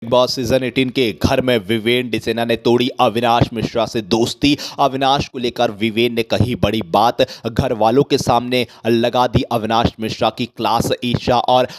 Big boss season 18 के घर में विवेन डिसेना ने तोड़ी अविनाश मिश्रा से दोस्ती। अविनाश को लेकर विवेन ने कही बड़ी बात, घर वालों के सामने लगा दी अविनाश मिश्रा की क्लास। ईशा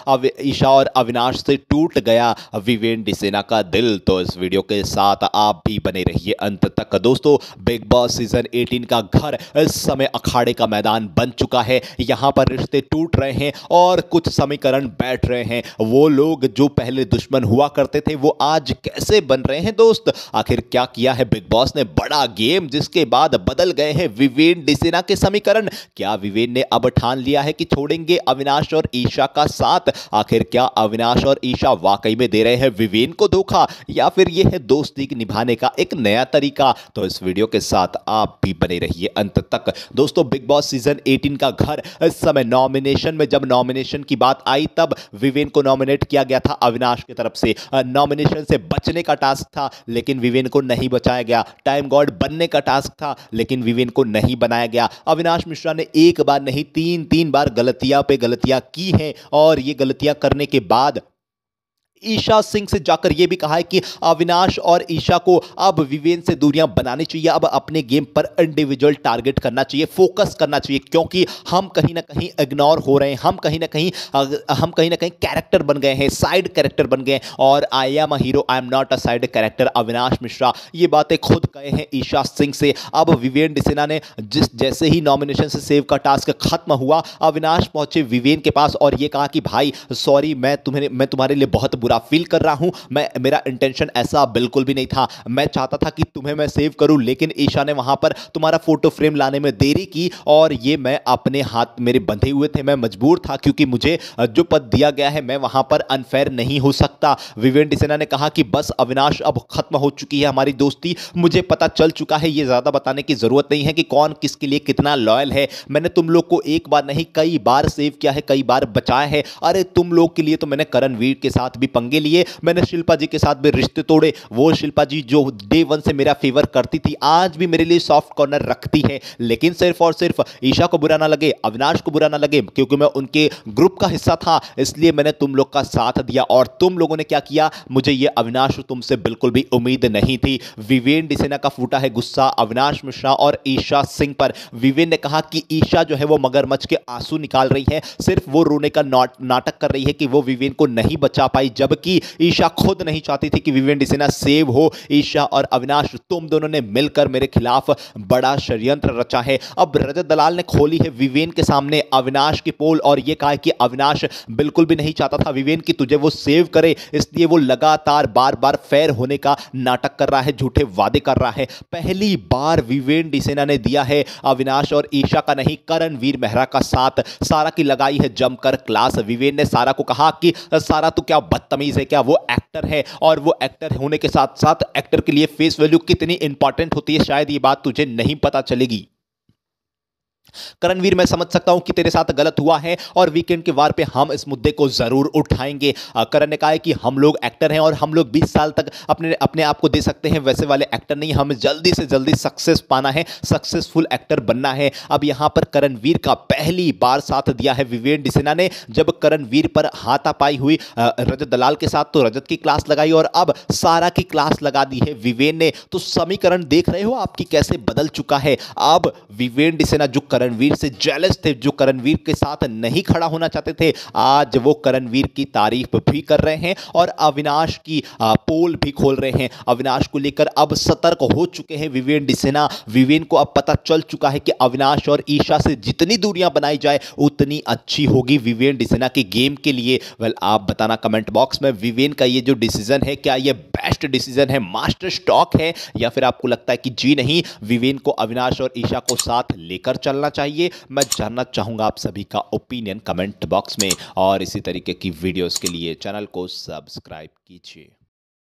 और अविनाश से टूट गया विवेन डिसेना का दिल। तो इस वीडियो के साथ आप भी बने रहिए अंत तक। दोस्तों, बिग बॉस सीजन 18 का घर इस समय अखाड़े का मैदान बन चुका है। यहाँ पर रिश्ते टूट रहे हैं और कुछ समीकरण बैठ रहे हैं। वो लोग जो पहले दुश्मन हुआ करते थे वो आज कैसे बन रहे हैं। दोस्त, आखिर क्या किया है बिग बॉस ने बड़ा गेम, जिसके बाद बदल गए हैं विवेन डिसेना के समीकरण। क्या विवेन ने अब ठान लिया है कि छोड़ेंगे अविनाश और ईशा का साथ? आखिर क्या अविनाश और ईशा वाकई में दे रहे हैं विवेन को धोखा, या फिर यह है दोस्ती निभाने का एक नया तरीका? तो इस वीडियो के साथ आप भी बने रहिए अंत तक। दोस्तों, बिग बॉस सीजन 18 का घर इस समय नॉमिनेशन में, जब नॉमिनेशन की बात आई तब विवेन को नॉमिनेट किया गया था अविनाश की तरफ से। नॉमिनेशन से बचने का टास्क था लेकिन विवेन को नहीं बचाया गया। टाइम गॉड बनने का टास्क था लेकिन विवेन को नहीं बनाया गया। अविनाश मिश्रा ने एक बार नहीं तीन बार गलतियां पे गलतियां की हैं और ये गलतियां करने के बाद ईशा सिंह से जाकर यह भी कहा है कि अविनाश और ईशा को अब विवेन से दूरियां बनानी चाहिए। अब अपने गेम पर इंडिविजुअल टारगेट करना चाहिए, फोकस करना चाहिए, क्योंकि हम कहीं ना कहीं इग्नोर हो रहे हैं। हम कहीं ना कहीं कैरेक्टर बन गए हैं, साइड कैरेक्टर बन गए। और I am a hero, I am not a side character. Avinash Mishra ये बातें खुद कहे हैं ईशा सिंह से। अब विवेन डिसेना ने जैसे ही नॉमिनेशन से सेव का टास्क खत्म हुआ, अविनाश पहुंचे विवेन के पास और ये कहा कि भाई सॉरी, मैं तुम्हारे लिए बहुत बुरा फील कर रहा हूं। मेरा इंटेंशन ऐसा बिल्कुल भी नहीं था। मैं चाहता था कि तुम्हें मैं सेव करूं, लेकिन ईशा ने वहां पर तुम्हारा फोटो फ्रेम लाने में देरी की और ये मैं अपने हाथ मेरे बंधे हुए थे, मैं मजबूर था, क्योंकि मुझे जो पद दिया गया है मैं वहां पर अनफेयर नहीं हो सकता। विवेन डिसेना ने कहा कि बस अविनाश, अब खत्म हो चुकी है हमारी दोस्ती, मुझे पता चल चुका है। ये ज्यादा बताने की जरूरत नहीं है कि कौन किसके लिए कितना लॉयल है। मैंने तुम लोग को एक बार नहीं कई बार सेव किया है, कई बार बचाया है। अरे तुम लोग के लिए तो मैंने करणवीर के साथ भी पंगे लिए, मैंने शिल्पा जी के साथ भी रिश्ते तोड़े। वो शिल्पा जी जो डे वन से मेरा फेवर करती थी, आज भी मेरे लिए सॉफ्ट कॉर्नर रखती है। लेकिन सिर्फ और सिर्फ ईशा को बुरा ना लगे, अविनाश को बुरा ना लगे, क्योंकि मैं उनके ग्रुप का हिस्सा था, इसलिए मैंने तुम लोग का साथ दिया। और तुम लोगों ने क्या किया, मुझे ये अविनाश तुमसे बिल्कुल भी उम्मीद नहीं थी। विवेन डिसेना का फूटा है गुस्सा अविनाश मिश्रा और ईशा सिंह पर। विवेन ने कहा कि ईशा जो है वो मगरमच्छ के आंसू निकाल रही है, सिर्फ वो रोने का नाटक कर रही है कि वो विवेन को नहीं बचा पाई, जबकि ईशा खुद नहीं चाहती थी कि विवेन डिसेना सेव हो। ईशा और अविनाश, तुम दोनों ने मिलकर मेरे खिलाफ बड़ा षड्यंत्र रचा है। अब रजत दलाल ने खोली है विवेन के सामने अविनाश की पोल और यह कहा कि अविनाश बिल्कुल भी नहीं चाहता था विवेन की तुझे वो सेव करे, इसलिए वो लगातार बार फेयर होने का नाटक कर रहा है, झूठे वादे कर रहा है। पहली बार विवेन डिसेना ने दिया है अविनाश और ईशा का नहीं, करणवीर मेहरा का साथ। सारा की लगाई है जमकर क्लास। विवेन ने सारा को कहा कि सारा तू क्या बदतमीज है क्या? वो एक्टर है और वो एक्टर होने के साथ साथ एक्टर के लिए फेस वैल्यू कितनी इंपॉर्टेंट होती है, शायद ये बात तुझे नहीं पता चलेगी। करणवीर, मैं समझ सकता हूं कि तेरे साथ गलत हुआ है और वीकेंड के वार पे हम इस मुद्दे को जरूर उठाएंगे। करण ने कहा है कि हम लोग एक्टर हैं और हम लोग 20 साल तक अपने आप को दे सकते हैं, वैसे वाले एक्टर नहीं। हमें जल्दी से जल्दी सक्सेस पाना है, सक्सेसफुल एक्टर बनना है। अब यहां पर करणवीर का पहली बार साथ दिया है विवेन डिसेना ने। जब करणवीर पर हाथापाई हुई रजत दलाल के साथ तो रजत की क्लास लगाई और अब सारा की क्लास लगा दी है विवेन ने। तो समीकरण देख रहे हो आपकी कैसे बदल चुका है। अब विवेन डिसेना जो करणवीर से जेलस थे, जो करणवीर के साथ नहीं खड़ा होना चाहते थे, आज वो करणवीर की तारीफ भी कर रहे हैं और अविनाश की पोल भी खोल रहे हैं। अविनाश को लेकर अब सतर्क हो चुके हैं विवेन डिसेना। विवेन को अब पता चल चुका है कि अविनाश और ईशा से जितनी दूरियां बनाई जाए उतनी अच्छी होगी विवेन डिसेना के गेम के लिए। वेल, आप बताना कमेंट बॉक्स में, विवेन का ये जो डिसीजन है, क्या ये बेस्ट डिसीजन है, मास्टर स्ट्रोक है, या फिर आपको लगता है कि जी नहीं, विवेन को अविनाश और ईशा को साथ लेकर चलना चाहिए? मैं जानना चाहूंगा आप सभी का ओपिनियन कमेंट बॉक्स में। और इसी तरीके की वीडियोस के लिए चैनल को सब्सक्राइब कीजिए।